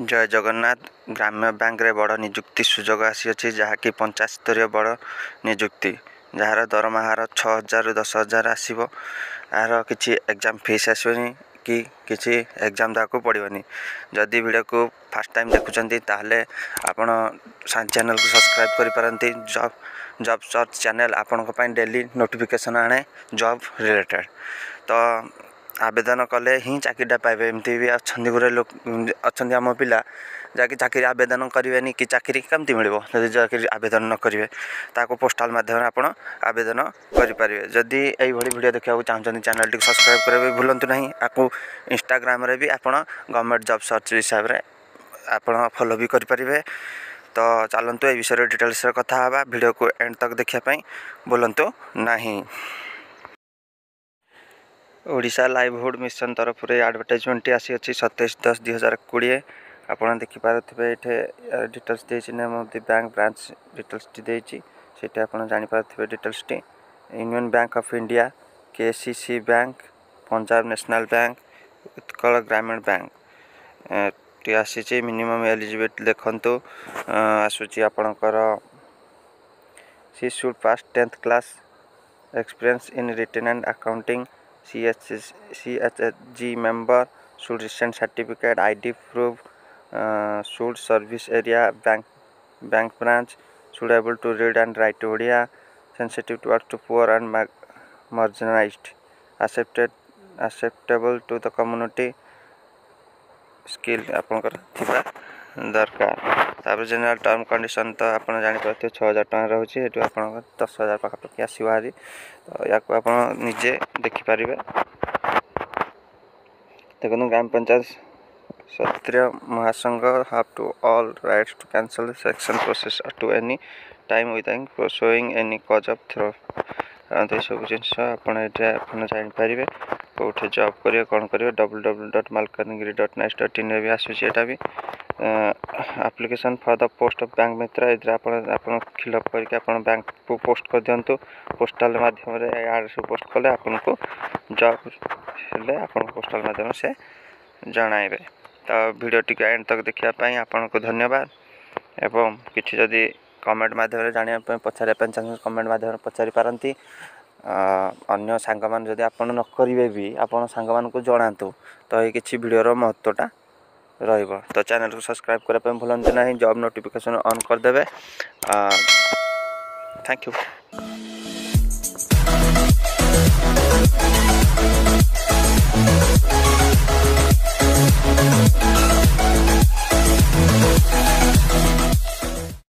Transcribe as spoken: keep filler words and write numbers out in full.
जय जगन्नाथ ग्राम्य बैंक रे बड़ निजुक्ति सुजोग आसी अच्छी जहाँकि पंचायत स्तरीय बड़ निजुक्ति जार दरमाह छः हजार दस हजार आसो यार किसी एग्जाम फीस आसोनी कि किसी एग्जाम देवाक पड़ोनी। जदि वीडियो को फास्ट टाइम देखुं ताहले आपण चैनल को सब्सक्राइब करिपारंती। जॉब जॉब सर्च चैनल आपण डेली नोटिफिकेशन आने जॉब रिलेटेड। तो आवेदन कले ही चाकरीटा पाइबे। एमती भी अच्छा गुरे लोक अच्छा आम पिला जहाँकि चाकरी आवेदन करेंगे कि चाकरी कमती मिल जब चाकरी आवेदन न करेंगे ताको पोस्टाल माध्यम आपण आवेदन करेंगे। जदि यही वीडियो देखा चाहते चैनल टी सब्सक्राइब करेंगे भूलु ना। आपको इंस्टाग्राम रे भी आपण गवर्नमेंट जॉब सर्च हिसाब से आपण फॉलो भी करेंगे। तो चलतु ये विषय डिटेल्स कथा हाँ वीडियो को एंड तक देखापी भूलु नहीं। ओडिशा लाइवहुड मिशन तरफ से एडवर्टाइजमेंट आसी अच्छी सतैश दस दुई हजार कोड़े आपड़ देखिपारे ये डिटेल्स देती name of the bank branch details टी सीटे आप जापारे डिटेल्स टी Union Bank of India KCC bank Punjab national bank Utkal Gramin bank टी आसी मिनिमम एलिजिबिलिटी देखु आसूची आपणकर she should pass tenth class experience in written and accounting C H H G member should recent certificate I D proof uh, should service area bank bank branch should able to read and write Odia sensitive towards to poor and marginalized accepted acceptable to the community skill आपनकर थिबा दरकार। तापर general term condition तो आप जापारे छः हजार टाँग रोचे ये आप दस हजार पाखापाखि आसो हारी। तो या आप निजे देखिपारे देखो ग्राम पंचायत क्षत्रिय महासंघ have to all rights to cancel section process to any time without showing any cause of थ्रो ये सब जिनस जापारे कौटे जॉब करेंगे कौन करेंगे W W dot Malkangiri dot nice dot in भी आसूसी भी application for the post of bank Mitra ये आप फिलअप करके बैंक को पोस्ट कर दिंतु पोस्टाल माध्यम याड सब पोस्ट कले आपन को जॉब हेले आपन पोस्टाल माध्यम से जणाइबे। तो वीडियो टी एंड तक देखापी आपन को धन्यवाद। एवं किसी जदि कमेंट माध्यम जाना पचारे चाहिए कमेंट माध्यम पचारि पारती। अन्य सांग मान जदि आप न करेंगे भी आपन सांग मान को जनातु तो ये किसी वीडियोर महत्वटा रहिबो। तो चैनल को सब्सक्राइब करने भूलु ना। जॉब नोटिफिकेशन ऑन करदे। Thank you.